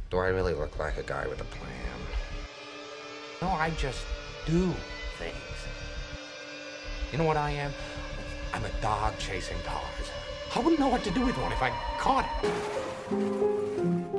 Do I really look like a guy with a plan? No, I just do things. You know what I am? I'm a dog chasing cars. I wouldn't know what to do with one if I caught it.